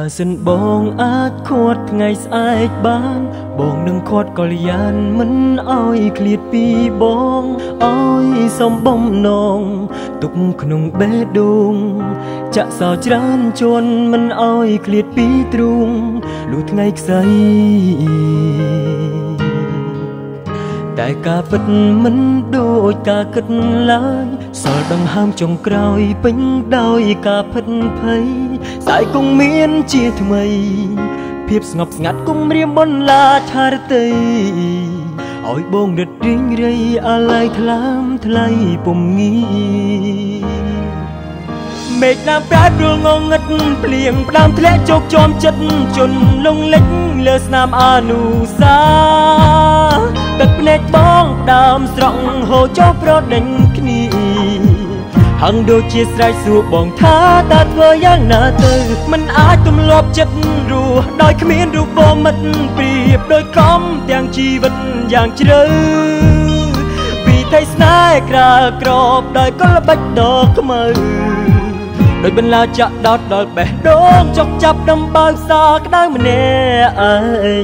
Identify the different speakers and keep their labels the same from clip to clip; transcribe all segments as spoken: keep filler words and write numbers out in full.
Speaker 1: សិនបងអាចខួតថ្ងៃស្អែកបានបងនឹងខាត់កល្យានមិនអោយឃ្លាតពីបងអោយសំបំណងទុកក្នុងបេះដូងចាក់សោច្រើនជន់មិនអោយឃ្លាតពីទ្រូងលុះថ្ងៃខ្សែតែការពិតមិនដូចការគិតឡើយសល់ដង្ហើមចុងក្រោយពេញដោយការភិតភ័យស្អែកគង់មានជាថ្មីភាពស្ងប់ស្ងាត់គង់រៀមបន្លាឆារតីឲ្យបងរត់រីងរៃអាឡ័យថ្លើមថ្លៃពុំងាមេឃណាំប្រែប្រួលងងឹតភ្លៀងផ្ដាំធ្លាក់ជោគជាំចិត្តជន់លងលិចលើស្នាមអនុសាទឹកភ្នែកបងដើមស្រង់ហូរចុះប្រដេញគ្នាហឹងដូចជាស្រែកសួរបងថាតើធ្វើយ៉ាងណាទៅមិនអាចទម្លាប់ចិត្តរស់ដោយគ្មានរូបមិត្តប្រៀបដូចខំទាំងជីវិតយ៉ាងជ្រៅពីថៃស្នេហ៍ក្រាលក្របដោយកលបិចដ៏ខ្មៅដោយបន្លាចាក់ដោតដល់បេះដូងចុកចាប់ដំបើកសាក្តៅម្នាក់ឯង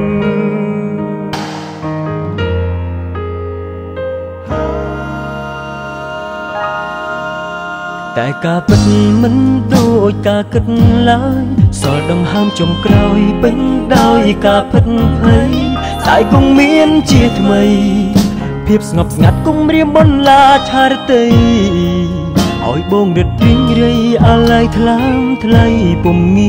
Speaker 1: តែការពិតមិនដូចការគិតឡើយសល់ដង្ហើមចុងក្រោយពេញដោយការភិតភ័យស្អែកគង់មានជាថ្មីភាពស្ងប់ស្ងាត់គង់រៀមបន្លាឆារតីឲ្យបងរត់រីងរៃអាឡ័យថ្លើមថ្លៃពុំងា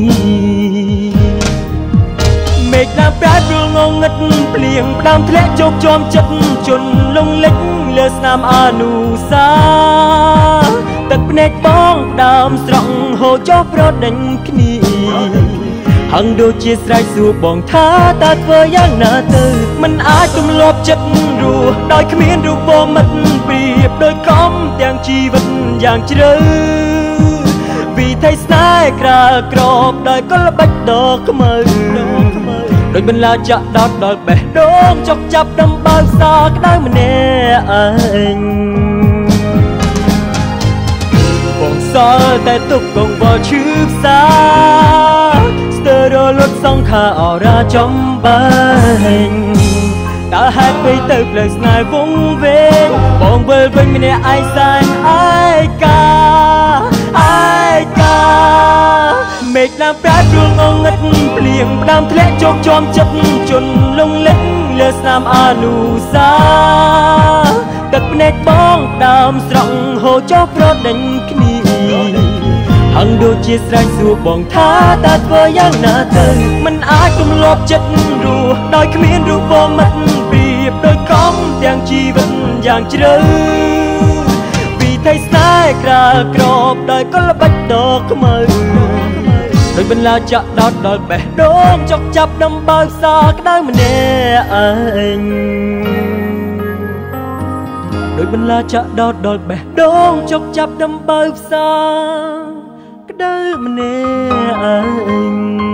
Speaker 1: មេឃណាំប្រែប្រួលងងឹតភ្លៀងផ្ដាំធ្លាក់ជោគជាំចិត្តជន់លងលិចលើស្នាមអនុសាទឹកភ្នែកបងដើមស្រង់ហូរចុះប្រដេញគ្នាហឹងដូចជាស្រែកសួរបងថាតើធ្វើយ៉ាងណាទៅមិនអាចទម្លាប់ចិត្តរស់ដោយគ្មានរូបមិត្តប្រៀបដូចខំទាំងជីវិតយ៉ាងជ្រៅពីថៃស្នេហ៍ក្រាលក្របដោយកលបិចដ៏ខ្មៅដោយបន្លាចាក់ដោតដល់បេះដូងចុកចាប់ដំបើកសាក្តៅម្នាក់ឯងបងសល់តែទុកកងវល់ឈឺផ្សាស្ទើររលត់សង្ខារអរាចំបែងតើហេតុពេលទៅផ្លូវស្នេហ៍វងវែងបងវិលវិញម្នាក់ឯងសែនឯកាឯកាមេឃណាំប្រែប្រួលងងឹតភ្លៀងផ្ដាំធ្លាក់ជោគជាំចិត្តជន់លងលិចលើស្នាមអនុសាទឹកភ្នែកបងដើមស្រង់ហូរចុះប្រដេញគ្នាហឹងដូចជាស្រែកសួរបងថាតើធ្វើយ៉ាងណាទៅមិនអាចទម្លាប់ចិត្តរស់ដោយគ្មានរូបមិត្តប្រៀបដូចខំទាំងជីវិតយ៉ាងជ្រៅពីថៃស្នេហ៍ក្រាលក្របដោយកលបិចដ៏ខ្មៅដោយបន្លាចាក់ដោតដល់បេះដូងចុកចាប់ដំបើកសាក្តៅម្នាក់ឯងដោយបន្លាចាក់ដោតដល់បេះដូងចុកចាប់ដំបើកផ្សាក្តៅម្នាក់ឯង